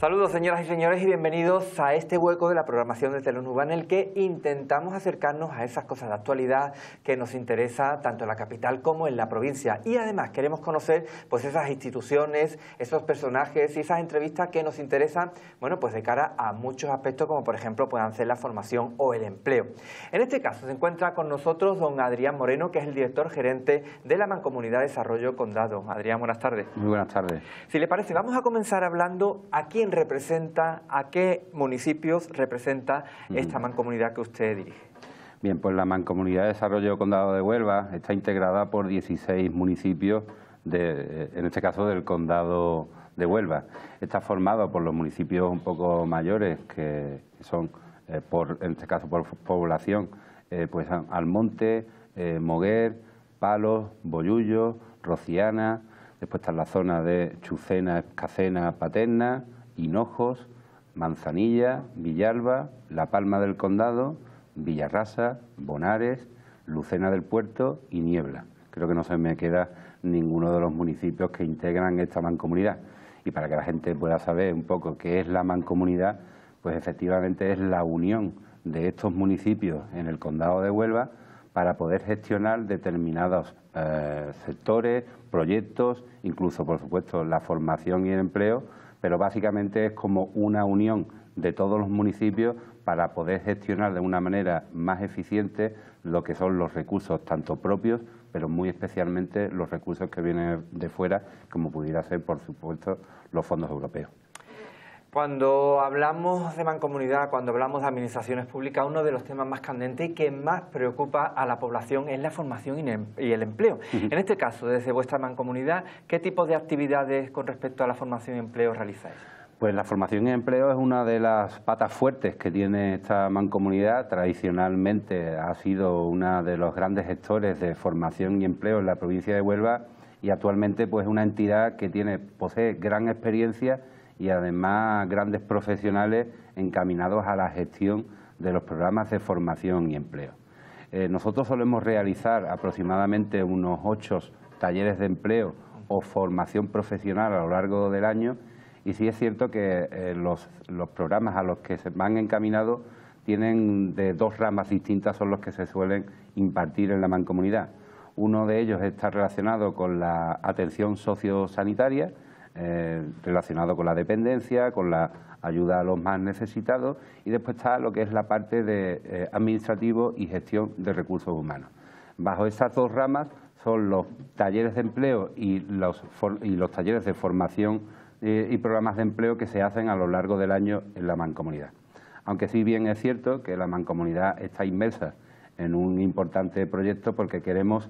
Saludos, señoras y señores, y bienvenidos a este hueco de la programación de Telenuba, en el que intentamos acercarnos a esas cosas de actualidad que nos interesa tanto en la capital como en la provincia. Y además queremos conocer pues esas instituciones, esos personajes y esas entrevistas que nos interesan, bueno, pues de cara a muchos aspectos, como por ejemplo puedan ser la formación o el empleo. En este caso se encuentra con nosotros don Adrián Moreno, que es el director gerente de la Mancomunidad de Desarrollo Condado. Adrián, buenas tardes. Muy buenas tardes. Si le parece, vamos a comenzar hablando a quién representa, a qué municipios representa esta mancomunidad que usted dirige. Bien, pues la Mancomunidad de Desarrollo Condado de Huelva está integrada por 16 municipios, en este caso del Condado de Huelva. Está formado por los municipios un poco mayores, que son, en este caso por población, pues Almonte, Moguer, Palos, Bollullo, Rociana. Después está la zona de Chucena, Escacena, Paterna, Hinojos, Manzanilla, Villalba, La Palma del Condado, Villarrasa, Bonares, Lucena del Puerto y Niebla. Creo que no se me queda ninguno de los municipios que integran esta mancomunidad. Y para que la gente pueda saber un poco qué es la mancomunidad, pues efectivamente es la unión de estos municipios en el Condado de Huelva para poder gestionar determinados sectores, proyectos, incluso, por supuesto, la formación y el empleo, pero básicamente es como una unión de todos los municipios para poder gestionar de una manera más eficiente lo que son los recursos, tanto propios, pero muy especialmente los recursos que vienen de fuera, como pudiera ser, por supuesto, los fondos europeos. Cuando hablamos de mancomunidad, cuando hablamos de administraciones públicas, uno de los temas más candentes y que más preocupa a la población es la formación y el empleo. En este caso, desde vuestra mancomunidad, ¿qué tipo de actividades con respecto a la formación y empleo realizáis? Pues la formación y empleo es una de las patas fuertes que tiene esta mancomunidad. Tradicionalmente ha sido uno de los grandes gestores de formación y empleo en la provincia de Huelva y actualmente pues es una entidad que posee gran experiencia y además grandes profesionales encaminados a la gestión de los programas de formación y empleo. Nosotros solemos realizar aproximadamente unos 8 talleres de empleo o formación profesional a lo largo del año y sí es cierto que los programas a los que se van encaminados tienen de 2 ramas distintas, son los que se suelen impartir en la mancomunidad. Uno de ellos está relacionado con la atención sociosanitaria, relacionado con la dependencia, con la ayuda a los más necesitados, y después está lo que es la parte de administrativo y gestión de recursos humanos. Bajo esas 2 ramas son los talleres de empleo y los talleres de formación y programas de empleo que se hacen a lo largo del año en la mancomunidad. Aunque sí bien es cierto que la mancomunidad está inmersa en un importante proyecto porque queremos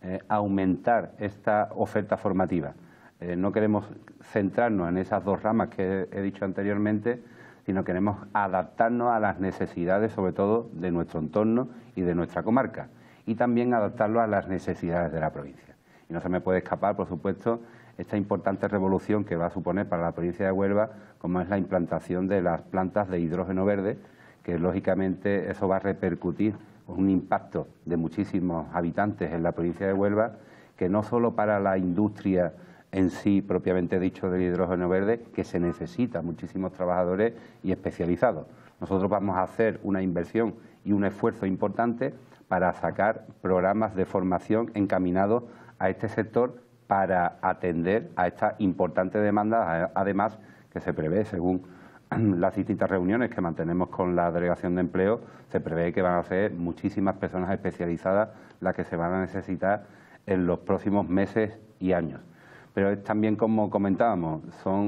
aumentar esta oferta formativa. No queremos centrarnos en esas 2 ramas que he dicho anteriormente, sino queremos adaptarnos a las necesidades, sobre todo, de nuestro entorno y de nuestra comarca, y también adaptarlo a las necesidades de la provincia. Y no se me puede escapar, por supuesto, esta importante revolución que va a suponer para la provincia de Huelva, como es la implantación de las plantas de hidrógeno verde, que lógicamente eso va a repercutir con un impacto de muchísimos habitantes en la provincia de Huelva, que no solo para la industria en sí, propiamente dicho, del hidrógeno verde, que se necesita muchísimos trabajadores y especializados. Nosotros vamos a hacer una inversión y un esfuerzo importante para sacar programas de formación encaminados a este sector para atender a esta importante demanda, además que se prevé, según las distintas reuniones que mantenemos con la Delegación de Empleo, se prevé que van a ser muchísimas personas especializadas las que se van a necesitar en los próximos meses y años. Pero es también, como comentábamos,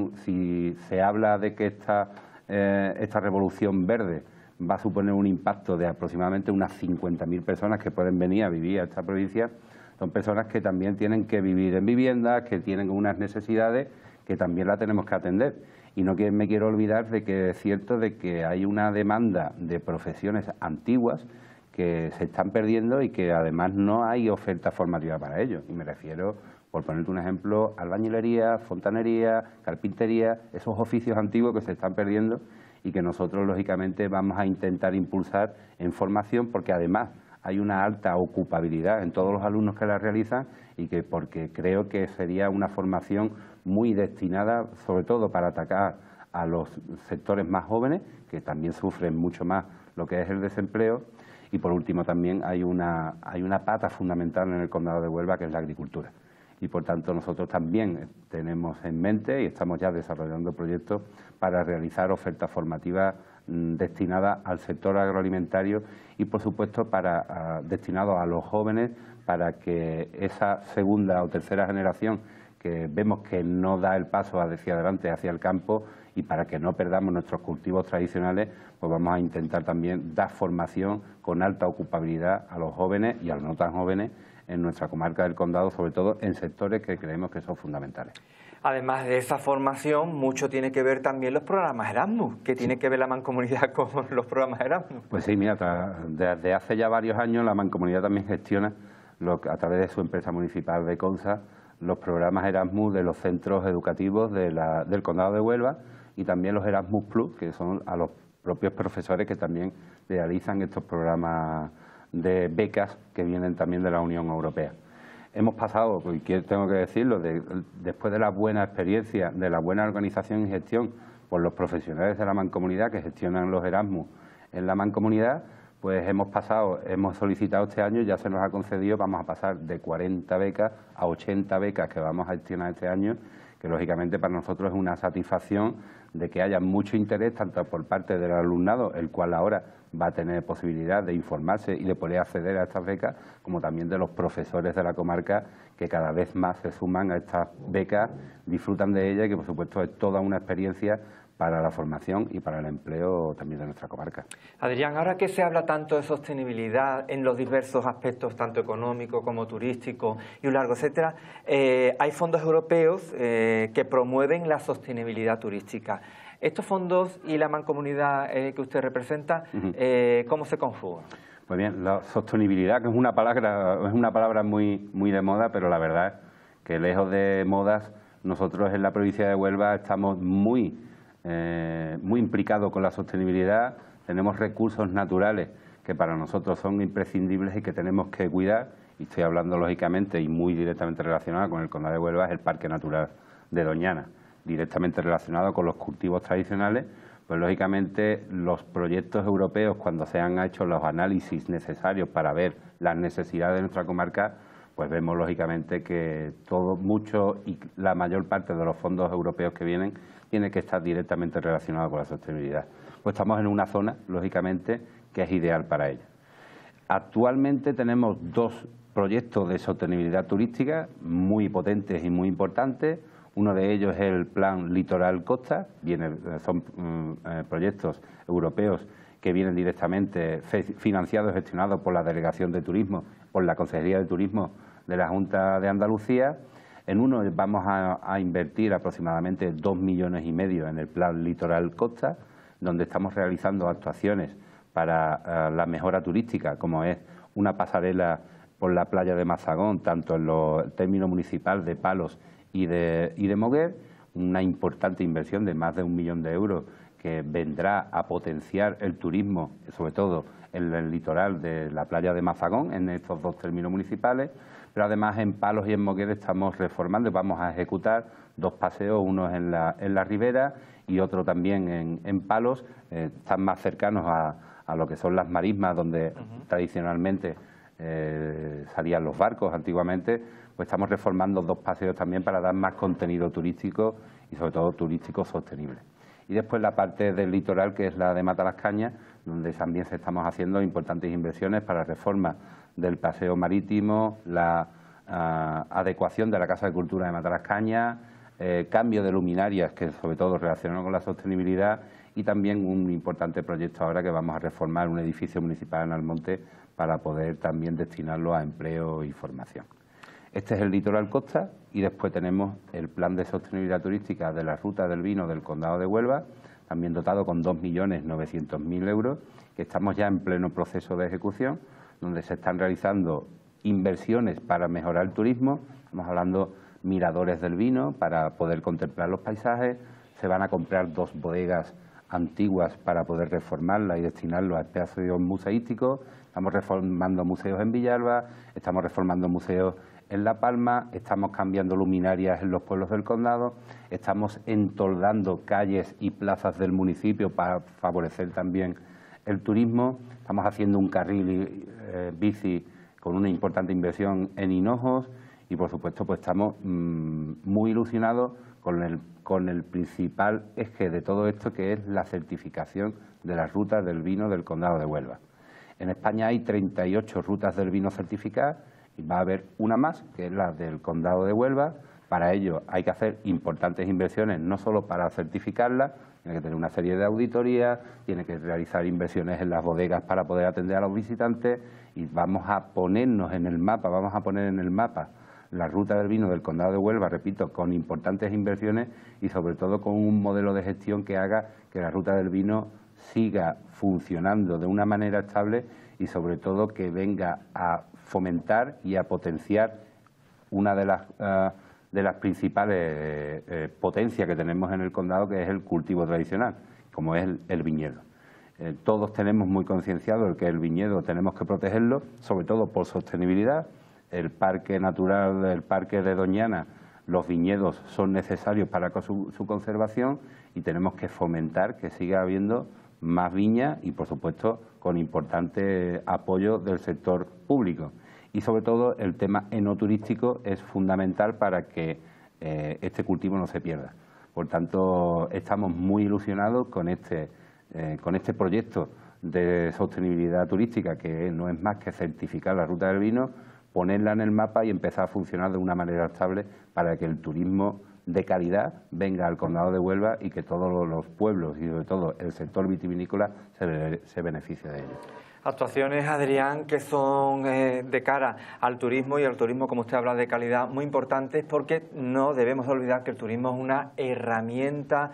si se habla de que esta revolución verde va a suponer un impacto de aproximadamente unas 50.000 personas que pueden venir a vivir a esta provincia, son personas que también tienen que vivir en viviendas, que tienen unas necesidades que también la tenemos que atender. Y no me quiero olvidar de que es cierto de que hay una demanda de profesiones antiguas que se están perdiendo y que además no hay oferta formativa para ello. Y me refiero, por ponerte un ejemplo, albañilería, fontanería, carpintería, esos oficios antiguos que se están perdiendo y que nosotros, lógicamente, vamos a intentar impulsar en formación porque además hay una alta ocupabilidad en todos los alumnos que la realizan y que porque creo que sería una formación muy destinada, sobre todo para atacar a los sectores más jóvenes, que también sufren mucho más lo que es el desempleo. Y por último también hay una pata fundamental en el Condado de Huelva, que es la agricultura. Y por tanto nosotros también tenemos en mente y estamos ya desarrollando proyectos para realizar ofertas formativas destinadas al sector agroalimentario y por supuesto destinados a los jóvenes, para que esa segunda o tercera generación que vemos que no da el paso hacia adelante, hacia el campo, y para que no perdamos nuestros cultivos tradicionales, pues vamos a intentar también dar formación con alta ocupabilidad a los jóvenes y a los no tan jóvenes en nuestra comarca del Condado, sobre todo en sectores que creemos que son fundamentales. Además de esa formación, mucho tiene que ver también los programas Erasmus. ¿Qué tiene que ver la Mancomunidad con los programas Erasmus? Pues sí, mira, desde hace ya varios años la Mancomunidad también gestiona, a través de su empresa municipal de Consa, los programas Erasmus de los centros educativos del Condado de Huelva, y también los Erasmus Plus, que son a los propios profesores que también realizan estos programas de becas que vienen también de la Unión Europea. Hemos pasado, y tengo que decirlo, después de la buena experiencia, de la buena organización y gestión por los profesionales de la Mancomunidad que gestionan los Erasmus en la Mancomunidad, pues hemos solicitado este año, ya se nos ha concedido, vamos a pasar de 40 becas a 80 becas que vamos a gestionar este año, que lógicamente para nosotros es una satisfacción de que haya mucho interés tanto por parte del alumnado, el cual ahora va a tener posibilidad de informarse y de poder acceder a estas becas, como también de los profesores de la comarca, que cada vez más se suman a estas becas, disfrutan de ellas y que por supuesto es toda una experiencia para la formación y para el empleo también de nuestra comarca. Adrián, ahora que se habla tanto de sostenibilidad en los diversos aspectos, tanto económico como turístico y un largo etcétera, hay fondos europeos que promueven la sostenibilidad turística. ¿Estos fondos y la mancomunidad que usted representa, cómo se conjugan? Pues bien, la sostenibilidad, que es una palabra muy de moda, pero la verdad es que lejos de modas, nosotros en la provincia de Huelva estamos muy implicados con la sostenibilidad. Tenemos recursos naturales que para nosotros son imprescindibles y que tenemos que cuidar, y estoy hablando lógicamente y muy directamente relacionado con el Condado de Huelva, es el Parque Natural de Doñana, directamente relacionado con los cultivos tradicionales. Pues lógicamente los proyectos europeos, cuando se han hecho los análisis necesarios para ver las necesidades de nuestra comarca, pues vemos lógicamente que mucho y la mayor parte de los fondos europeos que vienen tiene que estar directamente relacionado con la sostenibilidad. Pues estamos en una zona, lógicamente, que es ideal para ello. Actualmente tenemos dos proyectos de sostenibilidad turística muy potentes y muy importantes. Uno de ellos es el Plan Litoral Costa, son proyectos europeos que vienen directamente financiados y gestionados por la Delegación de Turismo, por la Consejería de Turismo de la Junta de Andalucía. En uno vamos a invertir aproximadamente 2,5 millones en el Plan Litoral Costa, donde estamos realizando actuaciones para la mejora turística, como es una pasarela por la playa de Mazagón, tanto en el término municipal de Palos y de Moguer, una importante inversión de más de 1 millón de euros que vendrá a potenciar el turismo, sobre todo en el litoral de la playa de Mazagón, en estos dos términos municipales. Pero además en Palos y en Moguer estamos reformando y vamos a ejecutar 2 paseos, uno en la ribera y otro también en Palos. Están más cercanos a lo que son las marismas, donde tradicionalmente salían los barcos antiguamente. Pues estamos reformando 2 paseos también para dar más contenido turístico y sobre todo turístico sostenible. Y después la parte del litoral, que es la de Matalascañas, donde también estamos haciendo importantes inversiones para reforma del paseo marítimo, la adecuación de la Casa de Cultura de Matalascañas, cambio de luminarias, que sobre todo relacionado con la sostenibilidad, y también un importante proyecto ahora que vamos a reformar un edificio municipal en Almonte para poder también destinarlo a empleo y formación. Este es el Litoral Costa y después tenemos el Plan de Sostenibilidad Turística de la Ruta del Vino del Condado de Huelva, también dotado con 2,9 euros, que estamos ya en pleno proceso de ejecución, donde se están realizando inversiones para mejorar el turismo. Estamos hablando miradores del vino para poder contemplar los paisajes, se van a comprar 2 bodegas antiguas para poder reformarlas y destinarlos a espacios museísticos, estamos reformando museos en Villalba, estamos reformando museos en La Palma, estamos cambiando luminarias en los pueblos del condado, estamos entoldando calles y plazas del municipio para favorecer también el turismo, estamos haciendo un carril bici con una importante inversión en Hinojos y, por supuesto, pues estamos muy ilusionados con el principal eje de todo esto, que es la certificación de las rutas del vino del condado de Huelva. En España hay 38 rutas del vino certificadas y va a haber una más, que es la del condado de Huelva. Para ello hay que hacer importantes inversiones, no solo para certificarla, tiene que tener una serie de auditorías, tiene que realizar inversiones en las bodegas para poder atender a los visitantes y vamos a ponernos en el mapa, vamos a poner en el mapa la ruta del vino del condado de Huelva, repito, con importantes inversiones y sobre todo con un modelo de gestión que haga que la ruta del vino siga funcionando de una manera estable y sobre todo que venga a fomentar y a potenciar una de las principales potencias que tenemos en el condado, que es el cultivo tradicional, como es el viñedo. Todos tenemos muy concienciado el que el viñedo tenemos que protegerlo, sobre todo por sostenibilidad. El parque natural, el parque de Doñana, los viñedos son necesarios para su conservación y tenemos que fomentar que siga habiendo más viña y, por supuesto, con importante apoyo del sector público. Y, sobre todo, el tema enoturístico es fundamental para que este cultivo no se pierda. Por tanto, estamos muy ilusionados con este proyecto de sostenibilidad turística, que no es más que certificar la ruta del vino, ponerla en el mapa y empezar a funcionar de una manera estable para que el turismo de calidad venga al condado de Huelva y que todos los pueblos y sobre todo el sector vitivinícola se beneficie de ello. Actuaciones, Adrián, que son de cara al turismo y al turismo, como usted habla, de calidad, muy importantes, porque no debemos olvidar que el turismo es una herramienta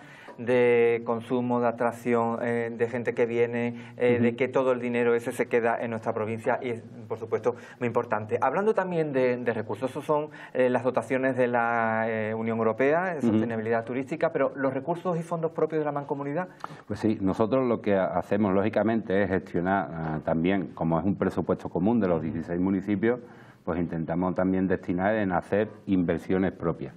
de consumo, de atracción, de gente que viene, de que todo el dinero ese se queda en nuestra provincia y es, por supuesto, muy importante. Hablando también de recursos, esos son las dotaciones de la Unión Europea, de sostenibilidad turística, pero ¿los recursos y fondos propios de la Mancomunidad? Pues sí, nosotros lo que hacemos, lógicamente, es gestionar también, como es un presupuesto común de los 16 municipios, pues intentamos también destinar en hacer inversiones propias.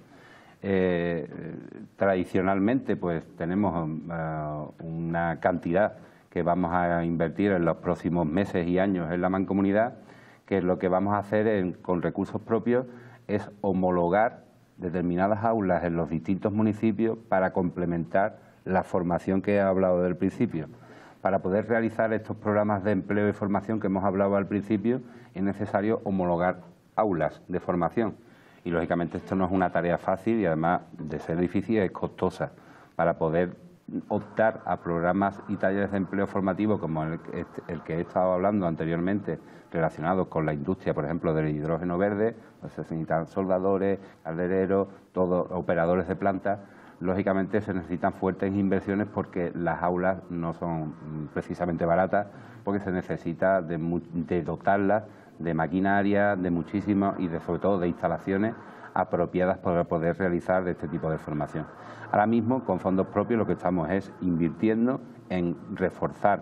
Tradicionalmente pues tenemos una cantidad que vamos a invertir en los próximos meses y años en la Mancomunidad, que lo que vamos a hacer con recursos propios es homologar determinadas aulas en los distintos municipios para complementar la formación que he hablado del principio. Para poder realizar estos programas de empleo y formación que hemos hablado al principio es necesario homologar aulas de formación. Y, lógicamente, esto no es una tarea fácil y, además de ser difícil, es costosa. Para poder optar a programas y talleres de empleo formativo como el que he estado hablando anteriormente, relacionados con la industria, por ejemplo, del hidrógeno verde, pues se necesitan soldadores, caldereros, todos operadores de planta. Lógicamente se necesitan fuertes inversiones porque las aulas no son precisamente baratas, porque se necesita de dotarlas de maquinaria, de muchísimo y sobre todo de instalaciones apropiadas para poder realizar este tipo de formación. Ahora mismo, con fondos propios, lo que estamos es invirtiendo en reforzar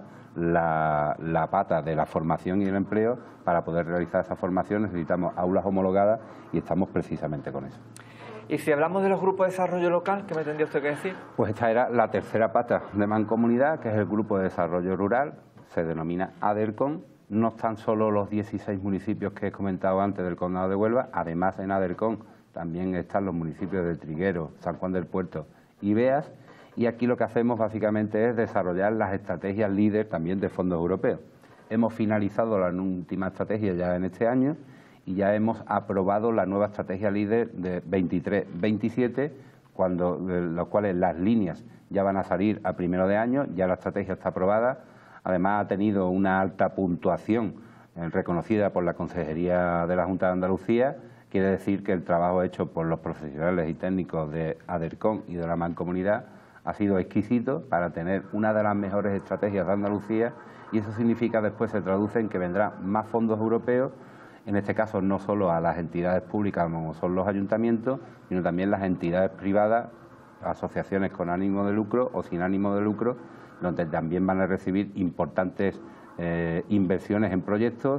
la pata de la formación y el empleo. Para poder realizar esa formación necesitamos aulas homologadas y estamos precisamente con eso. Y si hablamos de los grupos de desarrollo local, ¿qué me tendría usted que decir? Pues esta era la tercera pata de Mancomunidad, que es el Grupo de Desarrollo Rural, se denomina ADERCON. No están solo los 16 municipios que he comentado antes del condado de Huelva, además en ADERCON también están los municipios de Trigueros, San Juan del Puerto y Beas, y aquí lo que hacemos básicamente es desarrollar las estrategias líder también de fondos europeos. Hemos finalizado la última estrategia ya en este año y ya hemos aprobado la nueva estrategia líder de 23-27, los cuales las líneas ya van a salir a primero de año, ya la estrategia está aprobada. Además, ha tenido una alta puntuación reconocida por la Consejería de la Junta de Andalucía. Quiere decir que el trabajo hecho por los profesionales y técnicos de ADERCON y de la Mancomunidad ha sido exquisito para tener una de las mejores estrategias de Andalucía, y eso significa después se traduce en que vendrán más fondos europeos, en este caso no solo a las entidades públicas como son los ayuntamientos, sino también las entidades privadas, asociaciones con ánimo de lucro o sin ánimo de lucro, donde también van a recibir importantes inversiones en proyectos,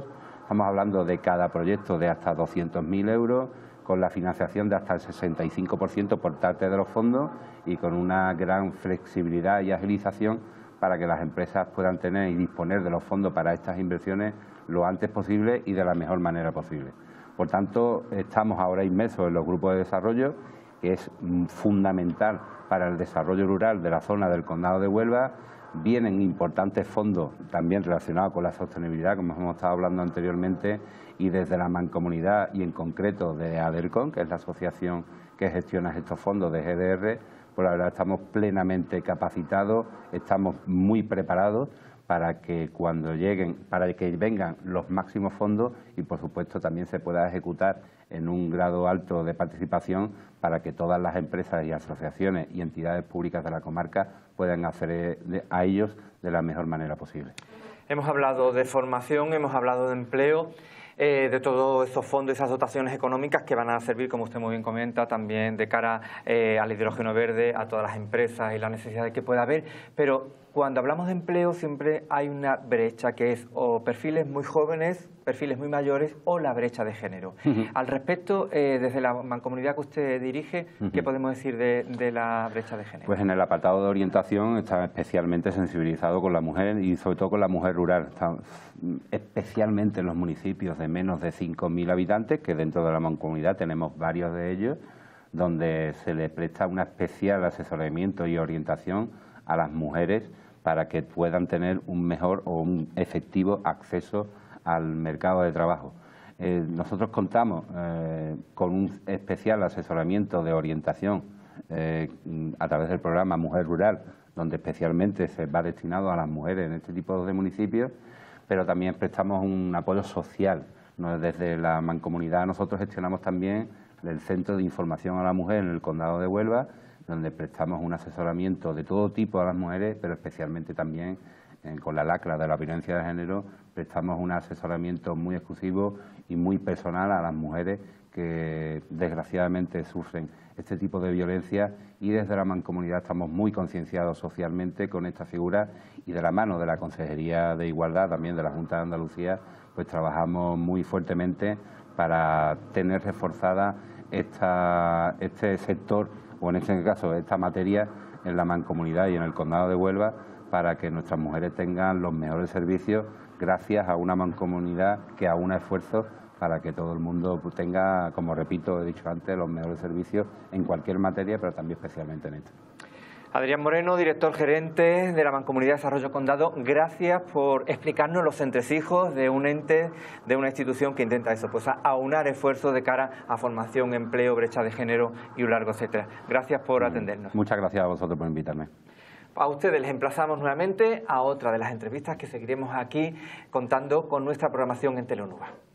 Estamos hablando de cada proyecto de hasta 200.000 euros, con la financiación de hasta el 65% por parte de los fondos y con una gran flexibilidad y agilización para que las empresas puedan tener y disponer de los fondos para estas inversiones lo antes posible y de la mejor manera posible. Por tanto, estamos ahora inmersos en los grupos de desarrollo, que es fundamental para el desarrollo rural de la zona del Condado de Huelva. Vienen importantes fondos también relacionados con la sostenibilidad, como hemos estado hablando anteriormente, y desde la Mancomunidad y en concreto de ADERCON, que es la asociación que gestiona estos fondos de GDR, pues la verdad estamos plenamente capacitados, estamos muy preparados para que cuando lleguen, para que vengan los máximos fondos y por supuesto también se pueda ejecutar en un grado alto de participación para que todas las empresas y asociaciones y entidades públicas de la comarca puedan acceder a ellos de la mejor manera posible. Hemos hablado de formación, hemos hablado de empleo, de todos esos fondos y esas dotaciones económicas que van a servir, como usted muy bien comenta, también de cara al hidrógeno verde, a todas las empresas y las necesidades que pueda haber. Pero cuando hablamos de empleo siempre hay una brecha que es o perfiles muy jóvenes, perfiles muy mayores o la brecha de género. Al respecto, desde la mancomunidad que usted dirige, ¿qué podemos decir de la brecha de género? Pues en el apartado de orientación está especialmente sensibilizado con la mujer y sobre todo con la mujer rural. Está especialmente en los municipios de menos de 5.000 habitantes, que dentro de la mancomunidad tenemos varios de ellos, donde se le presta un especial asesoramiento y orientación a las mujeres para que puedan tener un mejor o un efectivo acceso al mercado de trabajo. Nosotros contamos con un especial asesoramiento de orientación a través del programa Mujer Rural, donde especialmente se va destinado a las mujeres en este tipo de municipios, pero también prestamos un apoyo social, ¿no? Desde la mancomunidad nosotros gestionamos también el Centro de Información a la Mujer en el Condado de Huelva, donde prestamos un asesoramiento de todo tipo a las mujeres, pero especialmente también con la lacra de la violencia de género, prestamos un asesoramiento muy exclusivo y muy personal a las mujeres que desgraciadamente sufren este tipo de violencia, y desde la mancomunidad estamos muy concienciados socialmente con esta figura y de la mano de la Consejería de Igualdad, también de la Junta de Andalucía, pues trabajamos muy fuertemente para tener reforzada este sector, o en este caso esta materia, en la mancomunidad y en el Condado de Huelva, para que nuestras mujeres tengan los mejores servicios gracias a una mancomunidad que aúna esfuerzos para que todo el mundo tenga, como repito, he dicho antes, los mejores servicios en cualquier materia, pero también especialmente en esta. Adrián Moreno, director gerente de la Mancomunidad de Desarrollo Condado, gracias por explicarnos los entresijos de un ente, de una institución que intenta eso, pues aunar esfuerzos de cara a formación, empleo, brecha de género y un largo etcétera. Gracias por atendernos. Muchas gracias a vosotros por invitarme. A ustedes les emplazamos nuevamente a otra de las entrevistas que seguiremos aquí contando con nuestra programación en Teleonuba.